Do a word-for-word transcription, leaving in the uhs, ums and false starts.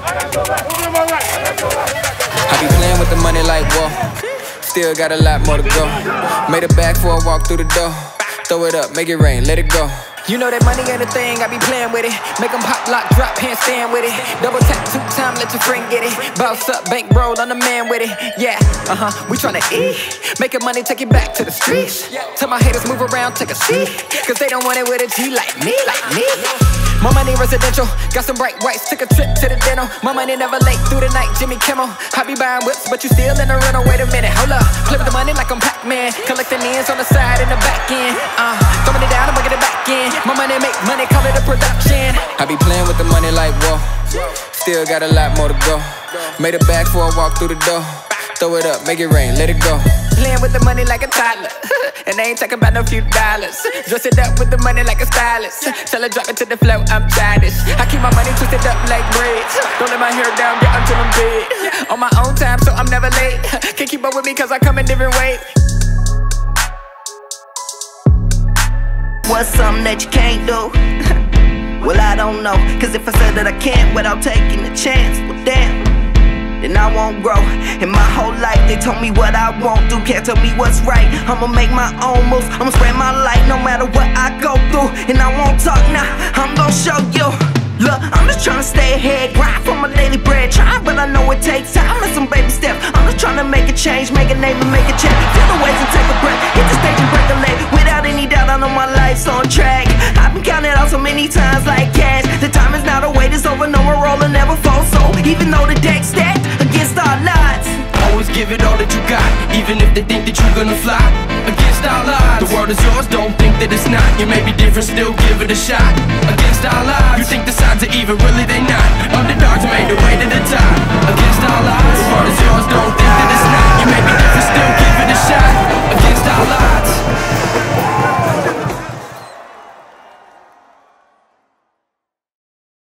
I be playing with the money like whoa. Still got a lot more to go. Made a bag for a walk through the door. Throw it up, make it rain, let it go. You know that money ain't a thing, I be playing with it. Make them pop, lock, drop, handstand with it. Double tap, two time, let your friend get it. Bounce up, bankroll, I'm the man with it. Yeah, uh-huh, we tryna eat. Making money, take it back to the streets. Tell my haters move around, take a seat. Cause they don't want it with a G like me, like me. My money residential, got some bright whites, took a trip to the dental. My money never late through the night, Jimmy Kimmel. I be buying whips, but you still in the rental. Wait a minute, hold up, flip the money like I'm Pac-Man. Collecting ends on the side and the back end. Uh, throwing it down and bringing it back in. My money make money, call it a production. I be playing with the money like whoa. Still got a lot more to go. Made a bag for a walk through the door. Throw it up, make it rain, let it go. Playing with the money like a toddler. And I ain't talking about no few dollars. Dress it up with the money like a stylist. Tell her drop it to the flow, I'm childish. I keep my money twisted up like braids. Don't let my hair down, get until I'm big. On my own time, so I'm never late. Can't keep up with me cause I come in different ways. What's something that you can't do? Well, I don't know. Cause if I said that I can't without taking a chance, well damn, then I won't grow. In my whole life they told me what I won't do. Can't tell me what's right, I'ma make my own moves. I'ma spread my light no matter what I go through. And I won't talk now, I'm gon' show you. Look, I'm just tryna stay ahead, grind for my daily bread. Try, but I know it takes time and some baby steps. I'm just tryna make a change, make a name and make a check. Feel the waves and take a breath, hit the stage and break a leg. Without any doubt I know my life's on track. I've been counting out so many times like cash. The time is now, the wait is over, no more roll and never fall. So even though the deck's stacked against our odds, always give it all that you got, even if they think that you're gonna fly. Against our odds, the world is yours, don't think that it's not. You may be different, still give it a shot. Against our odds, you think the signs are even, really they not. Underdogs made their way to the top. Against our odds, the world is yours, don't think